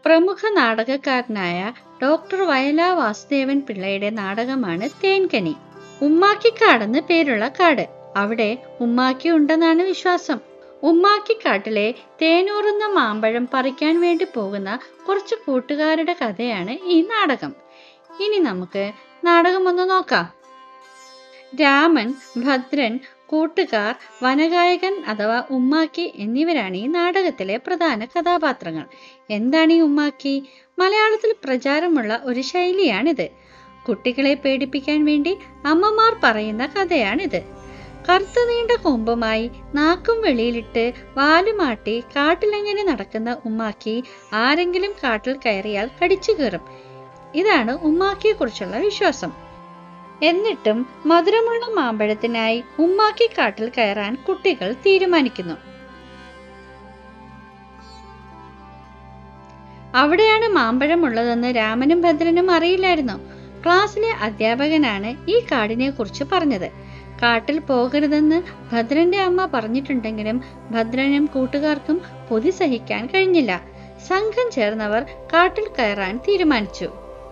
പ്രമുഖ നാടകക്കാരനായ ഡോക്ടർ വയലാ വാസുദേവൻ പിള്ളയുടെ നാടകമാണ് തേൻകനി. ഉമ്മാക്കിക്കാടെന്ന് പേരുള്ള കാട്. അവിടെ ഉമ്മാക്കി ഉണ്ടെന്നാണ് വിശ്വാസം. ഉമ്മാക്കിക്കാട്ടിലെ തേനൂറുന്ന മാമ്പഴം പറിക്കാൻ വേണ്ടി പോകുന്ന കുറച്ച് കൂട്ടുകാരുടെ കഥയാണ് ഈ നാടകം. ഇനി നമുക്ക് നാടകം ഒന്ന് നോക്കാം. രാമൻ, ഭദ്രൻ, കൂട്ടുകാർ, വനഗായകൻ അഥവാ ഉമ്മാക്കി എന്നിവരാണ് ഈ നാടകത്തിലെ പ്രധാന കഥാപാത്രങ്ങൾ. എന്താണ് ഈ ഉമ്മാക്കി? മലയാളത്തിൽ പ്രചാരമുള്ള ഒരു ശൈലിയാണിത്. കുട്ടികളെ പേടിപ്പിക്കാൻ വേണ്ടി അമ്മമാർ പറയുന്ന കഥയാണിത്. കറുത്ത നീണ്ട കൊമ്പുമായി നാക്കും വെളിയിലിട്ട് വാലുമാട്ടി കാട്ടിലെങ്ങനെ നടക്കുന്ന ഉമ്മാക്കി ആരെങ്കിലും കാട്ടിൽ കയറിയാൽ കടിച്ചു കയറും. ഇതാണ് ഉമ്മാക്കിയെ കുറിച്ചുള്ള വിശ്വാസം. എന്നിട്ടും മധുരമുള്ള മാമ്പഴത്തിനായി ഉമ്മാക്കി കാട്ടിൽ കയറാൻ കുട്ടികൾ തീരുമാനിക്കുന്നു. അവിടെയാണ് മാമ്പഴമുള്ളതെന്ന് രാമനും ഭദ്രനും അറിയില്ലായിരുന്നു. ക്ലാസ്സിലെ അധ്യാപകനാണ് ഈ കാടിനെ കുറിച്ച് പറഞ്ഞത്. കാട്ടിൽ പോകരുതെന്ന് ഭദ്രന്റെ അമ്മ പറഞ്ഞിട്ടുണ്ടെങ്കിലും ഭദ്രനും കൂട്ടുകാർക്കും പൊതി സഹിക്കാൻ കഴിഞ്ഞില്ല. സംഘം ചേർന്നവർ കാട്ടിൽ കയറാൻ തീരുമാനിച്ചു.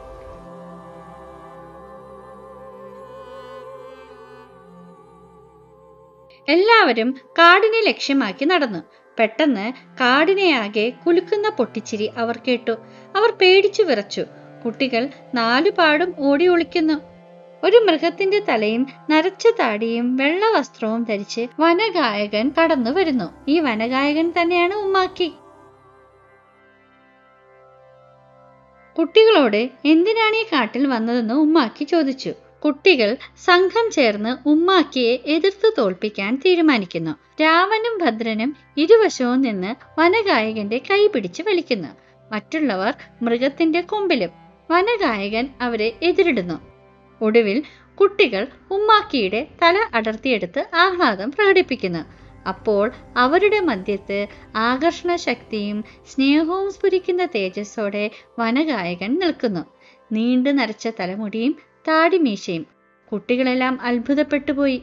എല്ലാവരും കാടിനെ ലക്ഷ്യമാക്കി നടന്നു. പെട്ടെന്ന് കാടിനെയാകെ കുലുക്കുന്ന പൊട്ടിച്ചിരി അവർ കേട്ടു. അവർ പേടിച്ചു വിറച്ചു. കുട്ടികൾ നാലുപാടും ഓടി ഒളിക്കുന്നു. ഒരു മൃഗത്തിന്റെ തലയും നരച്ച താടിയും വെള്ള വസ്ത്രവും ധരിച്ച് വനഗായകൻ കടന്നു വരുന്നു. ഈ വനഗായകൻ തന്നെയാണ് ഉമ്മാക്കി. കുട്ടികളോട് എന്തിനാണ് ഈ കാട്ടിൽ വന്നതെന്ന് ഉമ്മാക്കി ചോദിച്ചു. കുട്ടികൾ സംഘം ചേർന്ന് ഉമ്മാക്കിയെ എതിർത്ത് തോൽപ്പിക്കാൻ തീരുമാനിക്കുന്നു. രാമനും ഭദ്രനും ഇരുവശവും നിന്ന് വനഗായകന്റെ കൈ പിടിച്ച് വലിക്കുന്നു. മറ്റുള്ളവർ മൃഗത്തിന്റെ കൊമ്പിലും. വനഗായകൻ അവരെ എതിരിടുന്നു. ഒടുവിൽ കുട്ടികൾ ഉമ്മാക്കിയുടെ തല അടർത്തിയെടുത്ത് ആഹ്ലാദം പ്രകടിപ്പിക്കുന്നു. അപ്പോൾ അവരുടെ മധ്യത്ത് ആകർഷണ ശക്തിയും സ്നേഹവും സ്ഫുരിക്കുന്ന തേജസ്സോടെ വനഗായകൻ നിൽക്കുന്നു. നീണ്ടു നരച്ച തലമുടിയും താടിമീശയും. കുട്ടികളെല്ലാം അത്ഭുതപ്പെട്ടുപോയി.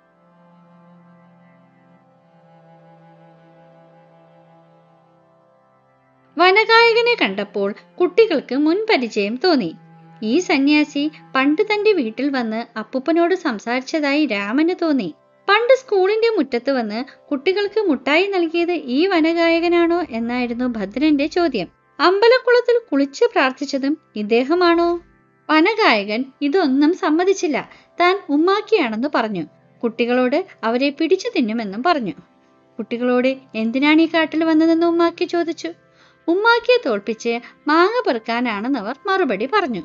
വനഗായകനെ കണ്ടപ്പോൾ കുട്ടികൾക്ക് മുൻപരിചയം തോന്നി. ഈ സന്യാസി പണ്ട് തന്റെ വീട്ടിൽ വന്ന് അപ്പൂപ്പനോട് സംസാരിച്ചതായി രാമന് തോന്നി. പണ്ട് സ്കൂളിന്റെ മുറ്റത്ത് വന്ന് കുട്ടികൾക്ക് മുട്ടായി നൽകിയത് ഈ വനഗായകനാണോ എന്നായിരുന്നു ഭദ്രന്റെ ചോദ്യം. അമ്പലക്കുളത്തിൽ കുളിച്ച് പ്രാർത്ഥിച്ചതും ഇദ്ദേഹമാണോ? വനഗായകൻ ഇതൊന്നും സമ്മതിച്ചില്ല. താൻ ഉമ്മാക്കിയാണെന്ന് പറഞ്ഞു. കുട്ടികളോട് അവരെ പിടിച്ചു തിന്നുമെന്നും പറഞ്ഞു. കുട്ടികളോട് എന്തിനാണ് ഈ കാട്ടിൽ വന്നതെന്ന് ഉമ്മാക്കി ചോദിച്ചു. ഉമ്മാക്കിയെ തോൽപ്പിച്ച് മാങ്ങ പെറുക്കാനാണെന്നവർ മറുപടി പറഞ്ഞു.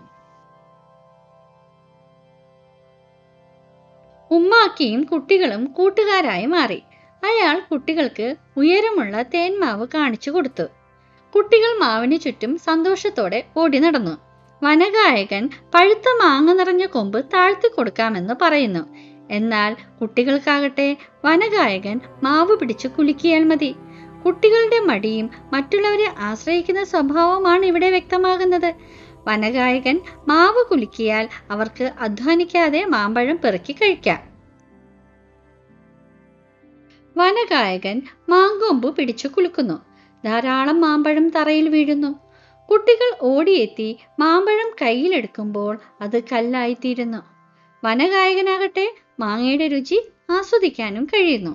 ഉമ്മാക്കിയും കുട്ടികളും കൂട്ടുകാരായി മാറി. അയാൾ കുട്ടികൾക്ക് ഉയരമുള്ള തേന്മാവ് കാണിച്ചു കൊടുത്തു. കുട്ടികൾ മാവിന് ചുറ്റും സന്തോഷത്തോടെ ഓടി നടന്നു. വനഗായകൻ പഴുത്ത മാങ്ങ നിറഞ്ഞ കൊമ്പ് താഴ്ത്തി കൊടുക്കാമെന്ന് പറയുന്നു. എന്നാൽ കുട്ടികൾക്കാകട്ടെ വനഗായകൻ മാവ് പിടിച്ച് കുലുക്കിയാൽ മതി. കുട്ടികളുടെ മടിയും മറ്റുള്ളവരെ ആശ്രയിക്കുന്ന സ്വഭാവമാണ് ഇവിടെ വ്യക്തമാകുന്നത്. വനഗായകൻ മാവ് കുലുക്കിയാൽ അവർക്ക് അധ്വാനിക്കാതെ മാമ്പഴം പെറുക്കി കഴിക്കാം. വനഗായകൻ മാങ്കൊമ്പ് പിടിച്ചു കുലുക്കുന്നു. ധാരാളം മാമ്പഴം തറയിൽ വീഴുന്നു. കുട്ടികൾ ഓടിയെത്തി മാമ്പഴം കയ്യിലെടുക്കുമ്പോൾ അത് കല്ലായിത്തീരുന്നു. വനഗായകനാകട്ടെ മാങ്ങയുടെ രുചി ആസ്വദിക്കാനും കഴിയുന്നു.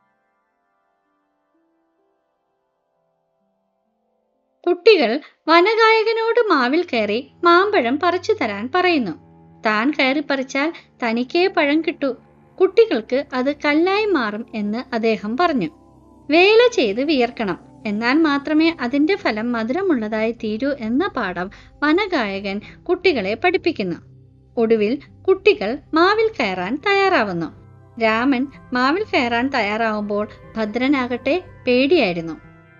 കുട്ടികൾ വനഗായകനോട് മാവിൽ കയറി മാമ്പഴം പറിച്ചു തരാൻ പറയുന്നു. താൻ കയറി പറിച്ചാൽ തനിക്കേ പഴം കിട്ടൂ. കുട്ടികൾക്ക് അത് കല്ലായി മാറും എന്ന് അദ്ദേഹം പറഞ്ഞു. വേല ചെയ്ത് വിയർക്കണം, എന്നാൽ മാത്രമേ അതിന്റെ ഫലം മധുരമുള്ളതായി തീരൂ എന്ന പാഠം വനഗായകൻ കുട്ടികളെ പഠിപ്പിക്കുന്നു. ഒടുവിൽ കുട്ടികൾ മാവിൽ കയറാൻ തയ്യാറാവുന്നു. രാമൻ മാവിൽ കയറാൻ തയ്യാറാവുമ്പോൾ ഭദ്രനാകട്ടെ പേടിയായിരുന്നു.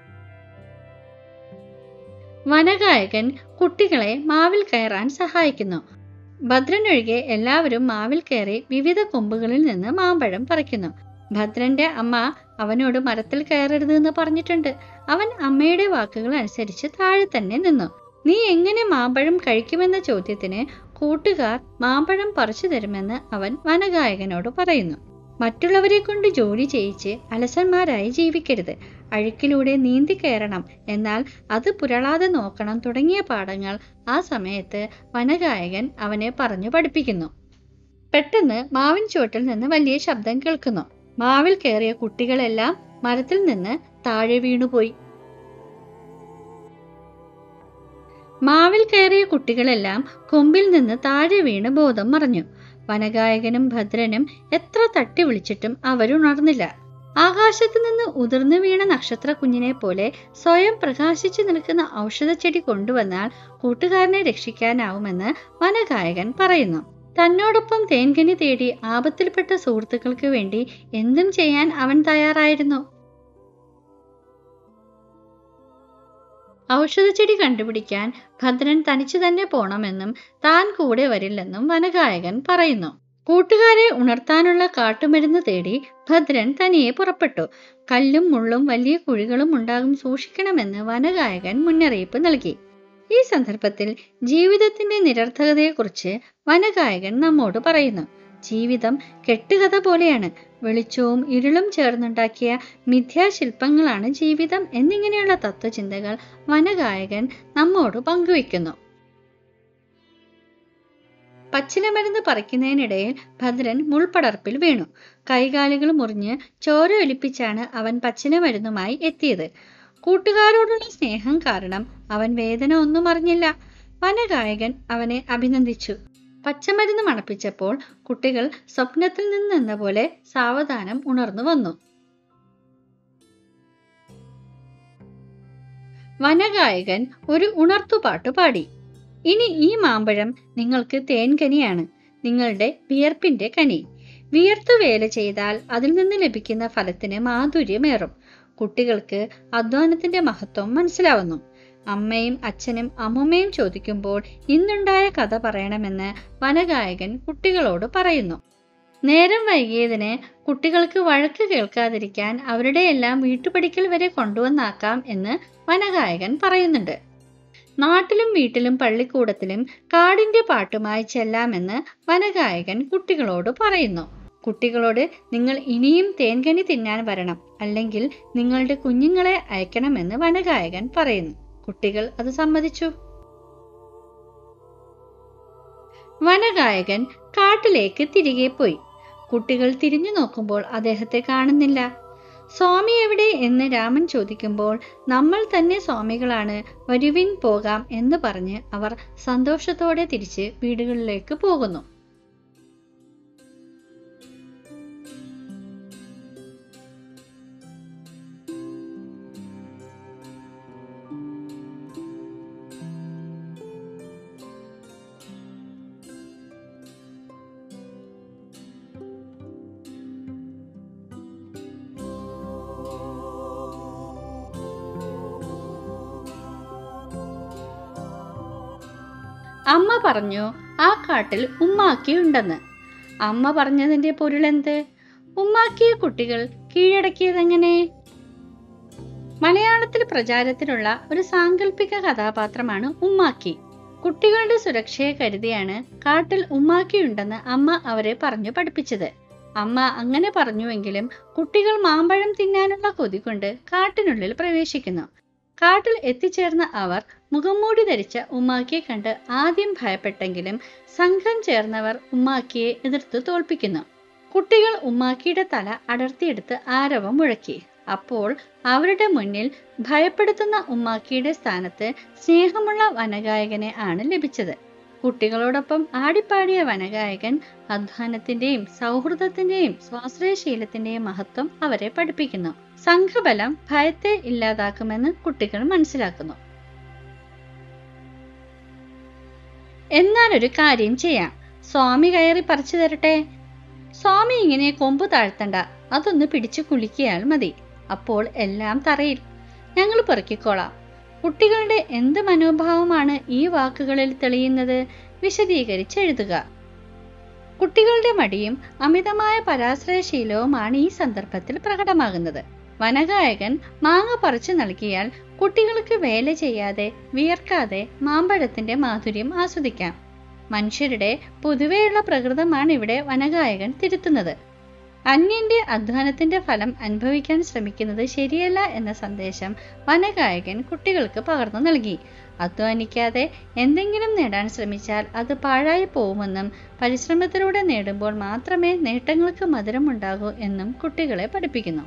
വനഗായകൻ കുട്ടികളെ മാവിൽ കയറാൻ സഹായിക്കുന്നു. ഭദ്രനൊഴികെ എല്ലാവരും മാവിൽ കയറി വിവിധ കൊമ്പുകളിൽ നിന്ന് മാമ്പഴം പറിക്കുന്നു. ഭദ്രന്റെ അമ്മ അവനോട് മരത്തിൽ കയറരുത് എന്ന് പറഞ്ഞിട്ടുണ്ട്. അവൻ അമ്മയുടെ വാക്കുകൾ അനുസരിച്ച് താഴെ തന്നെ നിന്നു. നീ എങ്ങനെ മാമ്പഴം കഴിക്കുമെന്ന ചോദ്യത്തിന് കൂട്ടുകാർ മാമ്പഴം പറിച്ചു തരുമെന്ന് അവൻ വനഗായകനോട് പറയുന്നു. മറ്റുള്ളവരെ കൊണ്ട് ജോലി ചെയ്യിച്ച് അലസന്മാരായി ജീവിക്കരുത്. അഴുക്കിലൂടെ നീന്തി കയറണം, എന്നാൽ അത് പുരളാതെ നോക്കണം തുടങ്ങിയ പാഠങ്ങൾ ആ സമയത്ത് വനഗായകൻ അവനെ പറഞ്ഞു പഠിപ്പിക്കുന്നു. പെട്ടെന്ന് മാവിൻ ചുവട്ടിൽ നിന്ന് വലിയ ശബ്ദം കേൾക്കുന്നു. മാവിൽ കയറിയ കുട്ടികളെല്ലാം മരത്തിൽ നിന്ന് താഴെ വീണുപോയി. മാവിൽ കയറിയ കുട്ടികളെല്ലാം കൊമ്പിൽ നിന്ന് താഴെ വീണ് ബോധം മറഞ്ഞു. വനഗായകനും ഭദ്രനും എത്ര തട്ടി വിളിച്ചിട്ടും അവരുണർന്നില്ല. ആകാശത്ത് നിന്ന് ഉതിർന്നു വീണ നക്ഷത്ര കുഞ്ഞിനെ പോലെ സ്വയം പ്രകാശിച്ചു നിൽക്കുന്ന ഔഷധച്ചെടി കൊണ്ടുവന്നാൽ കൂട്ടുകാരനെ രക്ഷിക്കാനാവുമെന്ന് വനഗായകൻ പറയുന്നു. തന്നോടൊപ്പം തേൻകനി തേടി ആപത്തിൽപ്പെട്ട സുഹൃത്തുക്കൾക്ക് വേണ്ടി എന്തും ചെയ്യാൻ അവൻ തയ്യാറായിരുന്നു. ഔഷധച്ചെടി കണ്ടുപിടിക്കാൻ ഭദ്രൻ തനിച്ചു തന്നെ പോണമെന്നും താൻ കൂടെ വരില്ലെന്നും വനഗായകൻ പറയുന്നു. കൂട്ടുകാരെ ഉണർത്താനുള്ള കാട്ടുമരുന്ന് തേടി ഭദ്രൻ തനിയെ പുറപ്പെട്ടു. കല്ലും മുള്ളും വലിയ കുഴികളും ഉണ്ടാകും, സൂക്ഷിക്കണമെന്ന് വനഗായകൻ മുന്നറിയിപ്പ് നൽകി. ഈ സന്ദർഭത്തിൽ ജീവിതത്തിന്റെ നിരർത്ഥകതയെക്കുറിച്ച് വനഗായകൻ നമ്മോട് പറയുന്നു. ജീവിതം കെട്ടുകഥ പോലെയാണ്. വെളിച്ചവും ഇരുളും ചേർന്നുണ്ടാക്കിയ മിഥ്യാശില്പങ്ങളാണ് ജീവിതം എന്നിങ്ങനെയുള്ള തത്വചിന്തകൾ വനഗായകൻ നമ്മോട് പങ്കുവയ്ക്കുന്നു. പച്ചിലമരുന്ന് പറിക്കുന്നതിനിടയിൽ ഭദ്രൻ മുൾപടർപ്പിൽ വീണു. കൈകാലുകൾ മുറിഞ്ഞ് ചോര ഒലിപ്പിച്ചാണ് അവൻ പച്ചിലമരുന്നുമായി എത്തിയത്. കൂട്ടുകാരോടുള്ള സ്നേഹം കാരണം അവൻ വേദന ഒന്നും അറിഞ്ഞില്ല. വനഗായകൻ അവനെ അഭിനന്ദിച്ചു. പച്ചമരുന്ന് മണപ്പിച്ചപ്പോൾ കുട്ടികൾ സ്വപ്നത്തിൽ നിന്നെന്ന പോലെ സാവധാനം ഉണർന്നു വന്നു. വനഗായകൻ ഒരു ഉണർത്തുപാട്ട് പാടി. ഇനി ഈ മാമ്പഴം നിങ്ങൾക്ക് തേൻകനിയാണ്, നിങ്ങളുടെ വിയർപ്പിന്റെ കനി. വിയർത്തു വേല ചെയ്താൽ അതിൽ നിന്ന് ലഭിക്കുന്ന ഫലത്തിന് മാധുര്യമേറും. കുട്ടികൾക്ക് അധ്വാനത്തിന്റെ മഹത്വം മനസ്സിലാവുന്നു. അമ്മയും അച്ഛനും അമ്മുമ്മയും ചോദിക്കുമ്പോൾ ഇന്നുണ്ടായ കഥ പറയണമെന്ന് വനഗായകൻ കുട്ടികളോട് പറയുന്നു. നേരം വൈകിയതിന് കുട്ടികൾക്ക് വഴക്ക് കേൾക്കാതിരിക്കാൻ അവരുടെ എല്ലാം വീട്ടുപടിക്കൽ വരെ കൊണ്ടുവന്നാക്കാം എന്ന് വനഗായകൻ പറയുന്നുണ്ട്. നാട്ടിലും വീട്ടിലും പള്ളിക്കൂടത്തിലും കാടിന്റെ പാട്ടുമായി ചെല്ലാമെന്ന് വനഗായകൻ കുട്ടികളോട് പറയുന്നു. കുട്ടികളോട് നിങ്ങൾ ഇനിയും തേൻകനി തിന്നാൻ വരണം, അല്ലെങ്കിൽ നിങ്ങളുടെ കുഞ്ഞുങ്ങളെ അയക്കണമെന്ന് വനഗായകൻ പറയുന്നു. കുട്ടികൾ അത് സമ്മതിച്ചു. വനഗായകൻ കാട്ടിലേക്ക് തിരികെ പോയി. കുട്ടികൾ തിരിഞ്ഞു നോക്കുമ്പോൾ അദ്ദേഹത്തെ കാണുന്നില്ല. സ്വാമി എവിടെ എന്ന് രാമൻ ചോദിക്കുമ്പോൾ നമ്മൾ തന്നെ സ്വാമികളാണ്, വരുവിൻ പോകാം എന്ന് പറഞ്ഞ് അവർ സന്തോഷത്തോടെ തിരിച്ച് വീടുകളിലേക്ക് പോകുന്നു. അമ്മ പറഞ്ഞു ആ കാട്ടിൽ ഉമ്മാക്കി ഉണ്ടെന്ന്. അമ്മ പറഞ്ഞതിന്റെ പൊരുളെന്ത്? ഉമ്മാക്കിയെ കുട്ടികൾ കീഴടക്കിയതെങ്ങനെ? മലയാളത്തിൽ പ്രചാരത്തിലുള്ള ഒരു സാങ്കല്പിക കഥാപാത്രമാണ് ഉമ്മാക്കി. കുട്ടികളുടെ സുരക്ഷയെ കരുതിയാണ് കാട്ടിൽ ഉമ്മാക്കിയുണ്ടെന്ന് അമ്മ അവരെ പറഞ്ഞു പഠിപ്പിച്ചത്. അമ്മ അങ്ങനെ പറഞ്ഞുവെങ്കിലും കുട്ടികൾ മാമ്പഴം തിന്നാനുള്ള കൊതി കൊണ്ട് കാട്ടിനുള്ളിൽ പ്രവേശിക്കുന്നു. കാട്ടിൽ എത്തിച്ചേർന്ന അവർ മുഖംമൂടി ധരിച്ച ഉമ്മാക്കിയെ കണ്ട് ആദ്യം ഭയപ്പെട്ടെങ്കിലും സംഘം ചേർന്നവർ ഉമ്മാക്കിയെ എതിർത്ത് തോൽപ്പിക്കുന്നു. കുട്ടികൾ ഉമ്മാക്കിയുടെ തല അടർത്തിയെടുത്ത് ആരവം മുഴക്കി. അപ്പോൾ അവരുടെ മുന്നിൽ ഭയപ്പെടുത്തുന്ന ഉമ്മാക്കിയുടെ സ്ഥാനത്ത് സ്നേഹമുള്ള വനഗായകനെ ആണ് ലഭിച്ചത്. കുട്ടികളോടൊപ്പം ആടിപ്പാടിയ വനഗായകൻ അധ്വാനത്തിന്റെയും സൗഹൃദത്തിന്റെയും സ്വാശ്രയശീലത്തിന്റെയും മഹത്വം അവരെ പഠിപ്പിക്കുന്നു. സംഘബലം ഭയത്തെ ഇല്ലാതാക്കുമെന്ന് കുട്ടികൾ മനസ്സിലാക്കുന്നു. എന്നാൽ ഒരു കാര്യം ചെയ്യാം, സ്വാമി കയറി പറിച്ചു തരട്ടെ. സ്വാമി ഇങ്ങനെ കൊമ്പ് താഴ്ത്തണ്ട, അതൊന്ന് പിടിച്ചു കുലുക്കിയാൽ മതി. അപ്പോൾ എല്ലാം തറയിൽ, ഞങ്ങൾ പെറുക്കിക്കോളാം. കുട്ടികളുടെ എന്ത് മനോഭാവമാണ് ഈ വാക്കുകളിൽ തെളിയുന്നത്? വിശദീകരിച്ചെഴുതുക. കുട്ടികളുടെ മടിയും അമിതമായ പരാശ്രയശീലവുമാണ് ഈ സന്ദർഭത്തിൽ പ്രകടമാകുന്നത്. വനഗായകൻ മാങ്ങ പറിച്ചു നൽകിയാൽ കുട്ടികൾക്ക് വേല ചെയ്യാതെ വിയർക്കാതെ മാമ്പഴത്തിന്റെ മാധുര്യം ആസ്വദിക്കാം. മനുഷ്യരുടെ പൊതുവെയുള്ള പ്രകൃതമാണ് ഇവിടെ വനഗായകൻ തിരുത്തുന്നത്. അന്യന്റെ അധ്വാനത്തിന്റെ ഫലം അനുഭവിക്കാൻ ശ്രമിക്കുന്നത് ശരിയല്ല എന്ന സന്ദേശം വനഗായകൻ കുട്ടികൾക്ക് പകർന്നു നൽകി. അധ്വാനിക്കാതെ എന്തെങ്കിലും നേടാൻ ശ്രമിച്ചാൽ അത് പാഴായി പോവുമെന്നും പരിശ്രമത്തിലൂടെ നേടുമ്പോൾ മാത്രമേ നേട്ടങ്ങൾക്ക് മധുരമുണ്ടാകൂ എന്നും കുട്ടികളെ പഠിപ്പിക്കുന്നു.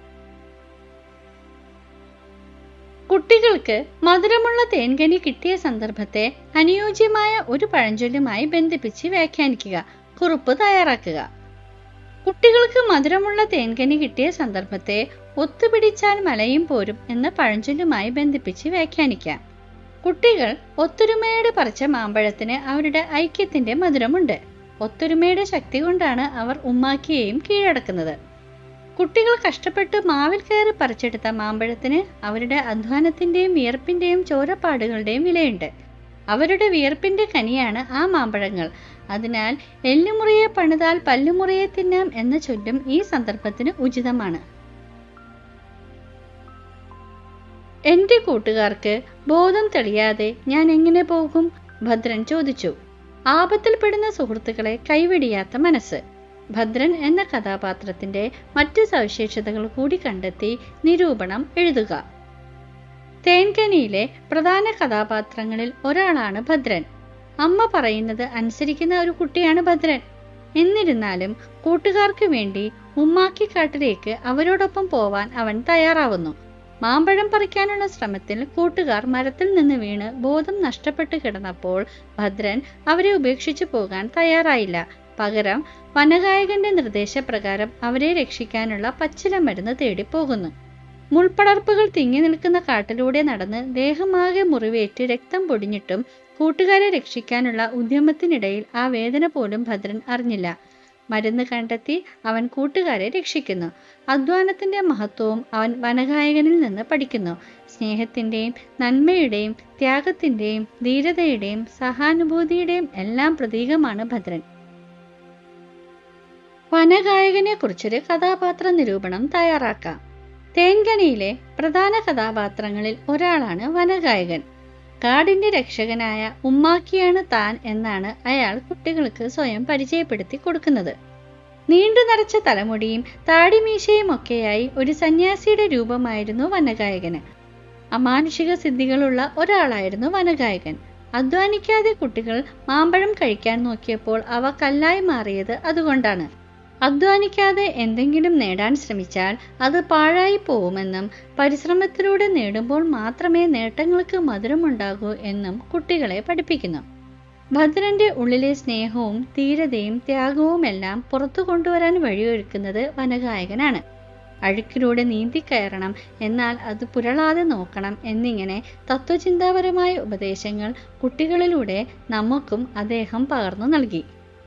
കുട്ടികൾക്ക് മധുരമുള്ള തേൻകനി കിട്ടിയ സന്ദർഭത്തെ അനുയോജ്യമായ ഒരു പഴഞ്ചൊല്ലുമായി ബന്ധിപ്പിച്ച് വ്യാഖ്യാനിക്കുക. കുറിപ്പ് തയ്യാറാക്കുക. കുട്ടികൾക്ക് മധുരമുള്ള തേൻകനി കിട്ടിയ സന്ദർഭത്തെ ഒത്തുപിടിച്ചാൽ മലയും പോരും എന്ന പഴഞ്ചൊല്ലുമായി ബന്ധിപ്പിച്ച് വ്യാഖ്യാനിക്കാം. കുട്ടികൾ ഒത്തൊരുമയോടെ പറിച്ച മാമ്പഴത്തിന് അവരുടെ ഐക്യത്തിന്റെ മധുരമുണ്ട്. ഒത്തൊരുമയുടെ ശക്തി കൊണ്ടാണ് അവർ ഉമ്മാക്കിയെയും കീഴടക്കുന്നത്. കുട്ടികൾ കഷ്ടപ്പെട്ട് മാവിൽ കയറി പറിച്ചെടുത്ത മാമ്പഴത്തിന് അവരുടെ അധ്വാനത്തിന്റെയും വിയർപ്പിന്റെയും ചോരപ്പാടുകളുടെയും വിലയുണ്ട്. അവരുടെ വിയർപ്പിന്റെ കനിയാണ് ആ മാമ്പഴങ്ങൾ. അതിനാൽ എല്ലുമുറിയെ പണിതാൽ പല്ലുമുറിയെ തിന്നാം എന്ന ചൊല്ലും ഈ സന്ദർഭത്തിന് ഉചിതമാണ്. എന്റെ കൂട്ടുകാർക്ക് ബോധം തെളിയാതെ ഞാൻ എങ്ങനെ പോകും? ഭദ്രൻ ചോദിച്ചു. ആപത്തിൽപ്പെടുന്ന സുഹൃത്തുക്കളെ കൈവെടിയാത്ത മനസ്സ്. ഭദ്രൻ എന്ന കഥാപാത്രത്തിന്റെ മറ്റ് സവിശേഷതകൾ കൂടി കണ്ടെത്തി നിരൂപണം എഴുതുക. തേൻകനിയിലെ പ്രധാന കഥാപാത്രങ്ങളിൽ ഒരാളാണ് ഭദ്രൻ. അമ്മ പറയുന്നത് അനുസരിക്കുന്ന ഒരു കുട്ടിയാണ് ഭദ്രൻ. എന്നിരുന്നാലും കൂട്ടുകാർക്ക് വേണ്ടി ഉമ്മാക്കിക്കാട്ടിലേക്ക് അവരോടൊപ്പം പോവാൻ അവൻ തയ്യാറാവുന്നു. മാമ്പഴം പറിക്കാനുള്ള ശ്രമത്തിൽ കൂട്ടുകാർ മരത്തിൽ നിന്ന് വീണ് ബോധം നഷ്ടപ്പെട്ടു കിടന്നപ്പോൾ ഭദ്രൻ അവരെ ഉപേക്ഷിച്ചു പോകാൻ തയ്യാറായില്ല. പകരം വനഗായകന്റെ നിർദ്ദേശപ്രകാരം അവരെ രക്ഷിക്കാനുള്ള പച്ചില മരുന്ന് തേടി പോകുന്നു. മുൾപ്പടർപ്പുകൾ തിങ്ങി നിൽക്കുന്ന കാട്ടിലൂടെ നടന്ന് ദേഹമാകെ മുറിവേറ്റ് രക്തം പൊടിഞ്ഞിട്ടും കൂട്ടുകാരെ രക്ഷിക്കാനുള്ള ഉദ്യമത്തിനിടയിൽ ആ വേദന പോലും ഭദ്രൻ അറിഞ്ഞില്ല. മരുന്ന് കണ്ടെത്തി അവൻ കൂട്ടുകാരെ രക്ഷിക്കുന്നു. അധ്വാനത്തിന്റെ മഹത്വവും അവൻ വനഗായകനിൽ നിന്ന് പഠിക്കുന്നു. സ്നേഹത്തിന്റെയും നന്മയുടെയും ത്യാഗത്തിന്റെയും ധീരതയുടെയും സഹാനുഭൂതിയുടെയും എല്ലാം പ്രതീകമാണ് ഭദ്രൻ. വനഗായകനെ കുറിച്ചൊരു കഥാപാത്ര നിരൂപണം തയ്യാറാക്കാം. തേൻകനിയിലെ പ്രധാന കഥാപാത്രങ്ങളിൽ ഒരാളാണ് വനഗായകൻ. കാടിന്റെ രക്ഷകനായ ഉമ്മാക്കിയാണ് താൻ എന്നാണ് അയാൾ കുട്ടികൾക്ക് സ്വയം പരിചയപ്പെടുത്തി കൊടുക്കുന്നത്. നീണ്ടു നരച്ച തലമുടിയും താടിമീശയും ഒക്കെയായി ഒരു സന്യാസിയുടെ രൂപമായിരുന്നു വനഗായകന്. അമാനുഷിക സിദ്ധികളുള്ള ഒരാളായിരുന്നു വനഗായകൻ. അധ്വാനിക്കാതെ കുട്ടികൾ മാമ്പഴം കഴിക്കാൻ നോക്കിയപ്പോൾ അവ കല്ലായി മാറിയത് അതുകൊണ്ടാണ്. അധ്വാനിക്കാതെ എന്തെങ്കിലും നേടാൻ ശ്രമിച്ചാൽ അത് പാഴായി പോവുമെന്നും പരിശ്രമത്തിലൂടെ നേടുമ്പോൾ മാത്രമേ നേട്ടങ്ങൾക്ക് മധുരമുണ്ടാകൂ എന്നും കുട്ടികളെ പഠിപ്പിക്കുന്നു. ഭദ്രന്റെ ഉള്ളിലെ സ്നേഹവും ധീരതയും ത്യാഗവുമെല്ലാം പുറത്തു കൊണ്ടുവരാൻ വഴിയൊരുക്കുന്നത് വനഗായകനാണ്. അഴുക്കിലൂടെ നീന്തിക്കയറണം, എന്നാൽ അത് പുരളാതെ നോക്കണം എന്നിങ്ങനെ തത്വചിന്താപരമായ ഉപദേശങ്ങൾ കുട്ടികളിലൂടെ നമുക്കും അദ്ദേഹം പകർന്നു നൽകി.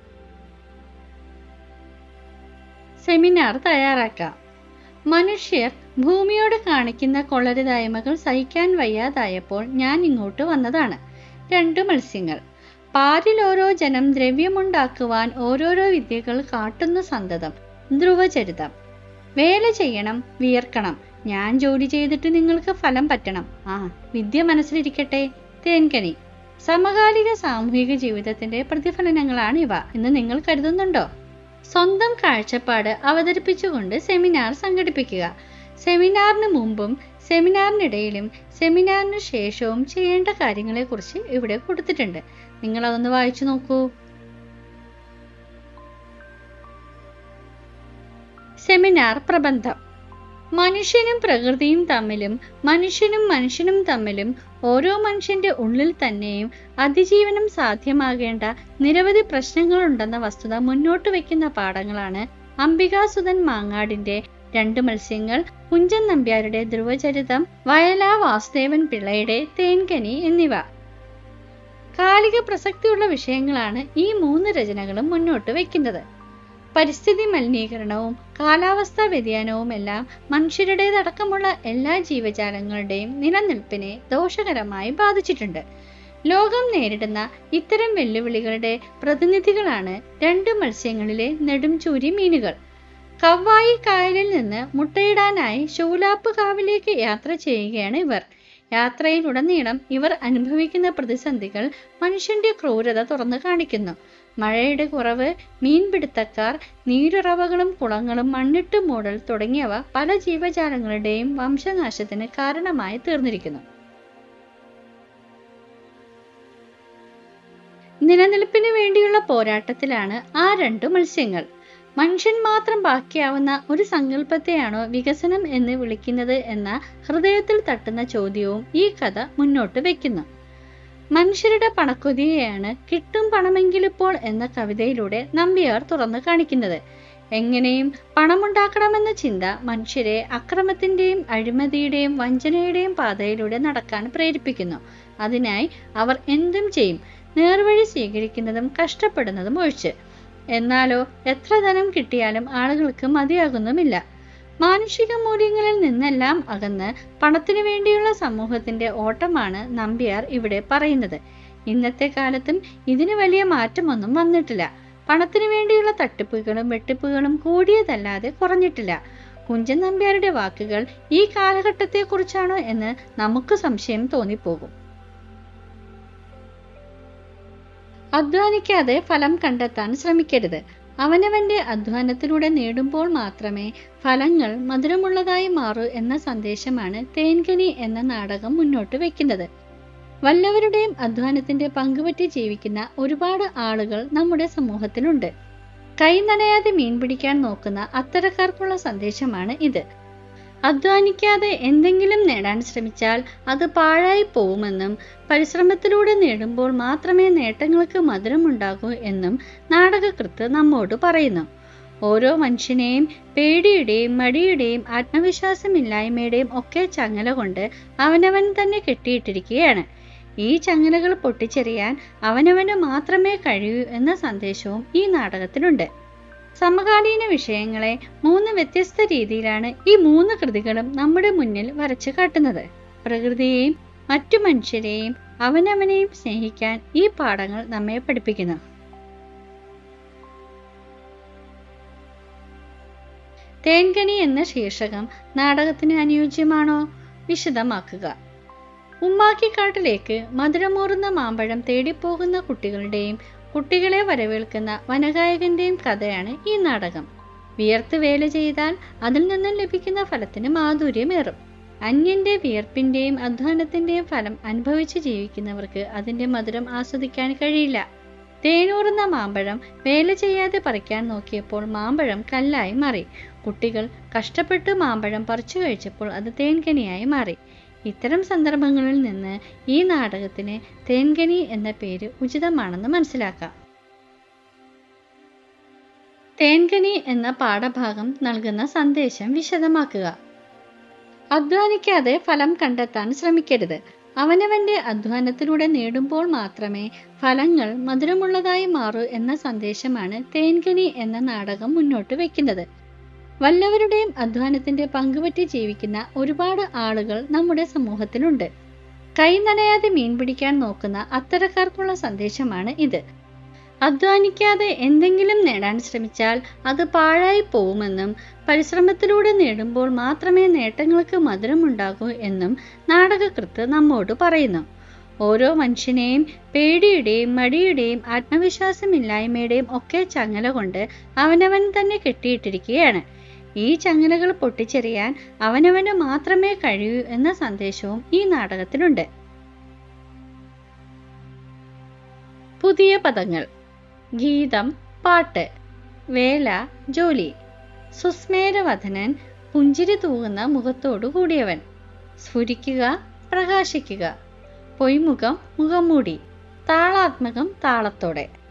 സെമിനാർ തയ്യാറാക്കാം. മനുഷ്യർ ഭൂമിയോട് കാണിക്കുന്ന കൊള്ളരുതായ്മകൾ സഹിക്കാൻ വയ്യാതായപ്പോൾ ഞാൻ ഇങ്ങോട്ട് വന്നതാണ്. 2 മത്സ്യങ്ങൾ. പാരിൽ ഓരോ ജനം ദ്രവ്യമുണ്ടാക്കുവാൻ ഓരോരോ വിദ്യകൾ കാട്ടുന്ന സന്തതം. ധ്രുവചരിതം. വേല ചെയ്യണം, വിയർക്കണം. ഞാൻ ജോലി ചെയ്തിട്ട് നിങ്ങൾക്ക് ഫലം പറ്റണം. വിദ്യ മനസ്സിലിരിക്കട്ടെ. തേൻകനി. സമകാലിക സാമൂഹിക ജീവിതത്തിന്റെ പ്രതിഫലനങ്ങളാണിവ എന്ന് നിങ്ങൾ കരുതുന്നുണ്ടോ? സ്വന്തം കാഴ്ചപ്പാട് അവതരിപ്പിച്ചുകൊണ്ട് സെമിനാർ സംഘടിപ്പിക്കുക. സെമിനാറിന് മുമ്പും സെമിനാറിനിടയിലും സെമിനാറിന് ശേഷവും ചെയ്യേണ്ട കാര്യങ്ങളെക്കുറിച്ച് ഇവിടെ കൊടുത്തിട്ടുണ്ട്. നിങ്ങൾ അതൊന്ന് വായിച്ചു നോക്കൂ. സെമിനാർ പ്രബന്ധം. മനുഷ്യനും പ്രകൃതിയും തമ്മിലും മനുഷ്യനും തമ്മിലും ഓരോ മനുഷ്യന്റെ ഉള്ളിൽ തന്നെയും അതിജീവനം സാധ്യമാകേണ്ട നിരവധി പ്രശ്നങ്ങളുണ്ടെന്ന വസ്തുത മുന്നോട്ട് വയ്ക്കുന്ന പാഠങ്ങളാണ് അംബികാസുധൻ മാങ്ങാടിന്റെ 2 മത്സ്യങ്ങൾ, കുഞ്ചൻ നമ്പ്യാരുടെ ധ്രുവചരിതം, വയലാ വാസുദേവൻ പിള്ളയുടെ തേൻകനി എന്നിവ. കാലിക പ്രസക്തിയുള്ള വിഷയങ്ങളാണ് ഈ 3 രചനകളും മുന്നോട്ട് വയ്ക്കുന്നത്. പരിസ്ഥിതി മലിനീകരണവും കാലാവസ്ഥാ വ്യതിയാനവും എല്ലാം മനുഷ്യരുടേതടക്കമുള്ള എല്ലാ ജീവജാലങ്ങളുടെയും നിലനിൽപ്പിനെ ദോഷകരമായി ബാധിച്ചിട്ടുണ്ട്. ലോകം നേരിടുന്ന ഇത്തരം വെല്ലുവിളികളുടെ പ്രതിനിധികളാണ് 2 മത്സ്യങ്ങളിലെ നെടുംചൂരി മീനുകൾ. കവ്വായി കായലിൽ നിന്ന് മുട്ടയിടാനായി ശൂലാപ്പ് കാവിലേക്ക് യാത്ര ചെയ്യുകയാണ് ഇവർ. യാത്രയിലുടനീളം ഇവർ അനുഭവിക്കുന്ന പ്രതിസന്ധികൾ മനുഷ്യന്റെ ക്രൂരത തുറന്നു കാണിക്കുന്നു. മഴയുടെ കുറവ്, മീൻപിടുത്തക്കാർ, നീരുറവകളും കുളങ്ങളും മണ്ണിട്ട് മൂടൽ തുടങ്ങിയവ പല ജീവജാലങ്ങളുടെയും വംശനാശത്തിന് കാരണമായി തീർന്നിരിക്കുന്നു. നിലനിൽപ്പിന് വേണ്ടിയുള്ള പോരാട്ടത്തിലാണ് ആ രണ്ടു മത്സ്യങ്ങൾ. മനുഷ്യൻ മാത്രം ബാക്കിയാവുന്ന ഒരു സങ്കല്പത്തെയാണോ വികസനം എന്ന് വിളിക്കുന്നത് എന്ന ഹൃദയത്തിൽ തട്ടുന്ന ചോദ്യവും ഈ കഥ മുന്നോട്ട് വെക്കുന്നു. മനുഷ്യരുടെ പണക്കൊതിയെയാണ് കിട്ടും പണമെങ്കിലിപ്പോൾ എന്ന കവിതയിലൂടെ നമ്പ്യാർ തുറന്നു കാണിക്കുന്നത്. എങ്ങനെയും പണമുണ്ടാക്കണമെന്ന ചിന്ത മനുഷ്യരെ അക്രമത്തിന്റെയും അഴിമതിയുടെയും വഞ്ചനയുടെയും പാതയിലൂടെ നടക്കാൻ പ്രേരിപ്പിക്കുന്നു. അതിനായി അവർ എന്തും ചെയ്യും, നേർവഴി സ്വീകരിക്കുന്നതും കഷ്ടപ്പെടുന്നതും ഒഴിച്ച്. എന്നാലോ എത്ര ധനം കിട്ടിയാലും ആളുകൾക്ക് മതിയാകുന്നുമില്ല. മാനുഷിക മൂല്യങ്ങളിൽ നിന്നെല്ലാം അകന്ന് പണത്തിനു വേണ്ടിയുള്ള സമൂഹത്തിന്റെ ഓട്ടമാണ് നമ്പ്യാർ ഇവിടെ പറയുന്നത്. ഇന്നത്തെ കാലത്തും ഇതിന് വലിയ മാറ്റമൊന്നും വന്നിട്ടില്ല. പണത്തിനു വേണ്ടിയുള്ള തട്ടിപ്പുകളും വെട്ടിപ്പുകളും കൂടിയതല്ലാതെ കുറഞ്ഞിട്ടില്ല. കുഞ്ചൻ നമ്പ്യാരുടെ വാക്കുകൾ ഈ കാലഘട്ടത്തെക്കുറിച്ചാണോ എന്ന് നമുക്ക് സംശയം തോന്നിപ്പോകും. അധ്വാനിക്കാതെ ഫലം കണ്ടെത്താൻ ശ്രമിക്കരുത്. അവനവന്റെ അധ്വാനത്തിലൂടെ നേടുമ്പോൾ മാത്രമേ ഫലങ്ങൾ മധുരമുള്ളതായി മാറൂ എന്ന സന്ദേശമാണ് തേൻകനി എന്ന നാടകം മുന്നോട്ട് വെക്കുന്നത്. വല്ലവരുടെയും അധ്വാനത്തിന്റെ പങ്കുപറ്റി ജീവിക്കുന്ന ഒരുപാട് ആളുകൾ നമ്മുടെ സമൂഹത്തിലുണ്ട്. കൈ നനയാതെ മീൻ പിടിക്കാൻ നോക്കുന്ന അത്തരക്കാർക്കുള്ള സന്ദേശമാണ് ഇത്. അധ്വാനിക്കാതെ എന്തെങ്കിലും നേടാൻ ശ്രമിച്ചാൽ അത് പാഴായി പോവുമെന്നും പരിശ്രമത്തിലൂടെ നേടുമ്പോൾ മാത്രമേ നേട്ടങ്ങൾക്ക് മധുരമുണ്ടാകൂ എന്നും നാടകകൃത്ത് നമ്മോട് പറയുന്നു. ഓരോ മനുഷ്യനെയും പേടിയുടെയും മടിയുടെയും ആത്മവിശ്വാസമില്ലായ്മയുടെയും ഒക്കെ ചങ്ങല കൊണ്ട് അവനവൻ തന്നെ കെട്ടിയിട്ടിരിക്കുകയാണ്. ഈ ചങ്ങലകൾ പൊട്ടിച്ചെറിയാൻ അവനവന് മാത്രമേ കഴിയൂ എന്ന സന്ദേശവും ഈ നാടകത്തിലുണ്ട്. സമകാലീന വിഷയങ്ങളെ 3 വ്യത്യസ്ത രീതിയിലാണ് ഈ 3 കൃതികളും നമ്മുടെ മുന്നിൽ വരച്ചു കാട്ടുന്നത്. പ്രകൃതിയെയും മറ്റു മനുഷ്യരെയും അവനവനെയും സ്നേഹിക്കാൻ ഈ പാഠങ്ങൾ നമ്മെ പഠിപ്പിക്കുന്നു. തേൻകനി എന്ന ശീർഷകം നാടകത്തിന് അനുയോജ്യമാണോ? വിശദമാക്കുക. ഉമ്മാക്കിക്കാട്ടിലേക്ക് മധുരമൂറുന്ന മാമ്പഴം തേടിപ്പോകുന്ന കുട്ടികളുടെയും കുട്ടികളെ വരവേൽക്കുന്ന വനഗായകന്റെയും കഥയാണ് ഈ നാടകം. വിയർത്ത് വേല ചെയ്താൽ അതിൽ നിന്നും ലഭിക്കുന്ന ഫലത്തിന് മാധുര്യമേറും. അന്യന്റെ വിയർപ്പിന്റെയും അധ്വാനത്തിന്റെയും ഫലം അനുഭവിച്ച് ജീവിക്കുന്നവർക്ക് അതിന്റെ മധുരം ആസ്വദിക്കാൻ കഴിയില്ല. തേനൂറുന്ന മാമ്പഴം വേല ചെയ്യാതെ പറിക്കാൻ നോക്കിയപ്പോൾ മാമ്പഴം കല്ലായി മാറി. കുട്ടികൾ കഷ്ടപ്പെട്ട് മാമ്പഴം പറിച്ചു കഴിച്ചപ്പോൾ അത് തേൻകനിയായി മാറി. ഇത്തരം സന്ദർഭങ്ങളിൽ നിന്ന് ഈ നാടകത്തിന് തേൻകനി എന്ന പേര് ഉചിതമാണെന്ന് മനസ്സിലാക്കാം. തേൻകനി എന്ന പാഠഭാഗം നൽകുന്ന സന്ദേശം വിശദമാക്കുക. അധ്വാനിക്കാതെ ഫലം കണ്ടെത്താൻ ശ്രമിക്കരുത്. അവനവന്റെ അധ്വാനത്തിലൂടെ നേടുമ്പോൾ മാത്രമേ ഫലങ്ങൾ മധുരമുള്ളതായി മാറൂ എന്ന സന്ദേശമാണ് തേൻകനി എന്ന നാടകം മുന്നോട്ട് വെക്കുന്നത്. വല്ലവരുടെയും അധ്വാനത്തിന്റെ പങ്കുപറ്റി ജീവിക്കുന്ന ഒരുപാട് ആളുകൾ നമ്മുടെ സമൂഹത്തിലുണ്ട്. കൈ നനയാതെ മീൻ പിടിക്കാൻ നോക്കുന്ന അത്തരക്കാർക്കുള്ള സന്ദേശമാണ് ഇത്. അധ്വാനിക്കാതെ എന്തെങ്കിലും നേടാൻ ശ്രമിച്ചാൽ അത് പാഴായി പോവുമെന്നും പരിശ്രമത്തിലൂടെ നേടുമ്പോൾ മാത്രമേ നേട്ടങ്ങൾക്ക് മധുരമുണ്ടാകൂ എന്നും നാടകകൃത്ത് നമ്മോട് പറയുന്നു. ഓരോ മനുഷ്യനെയും പേടിയുടെയും മടിയുടെയും ആത്മവിശ്വാസമില്ലായ്മയുടെയും ഒക്കെ ചങ്ങല കൊണ്ട് അവനവൻ തന്നെ കെട്ടിയിട്ടിരിക്കുകയാണ്. ഈ ചങ്ങലകൾ പൊട്ടിച്ചെറിയാൻ അവനവന് മാത്രമേ കഴിയൂ എന്ന സന്ദേശവും ഈ നാടകത്തിലുണ്ട്. പുതിയ പദങ്ങൾ: ഗീതം, പാട്ട്; വേല, ജോലി; സുസ്മേരവദനൻ, പുഞ്ചിരി തൂകുന്ന മുഖത്തോടു കൂടിയവൻ; സ്ഫുരിക്കുക, പ്രകാശിക്കുക; പൊയ്മുഖം, മുഖംമൂടി; താളാത്മകം, താളത്തോടെ.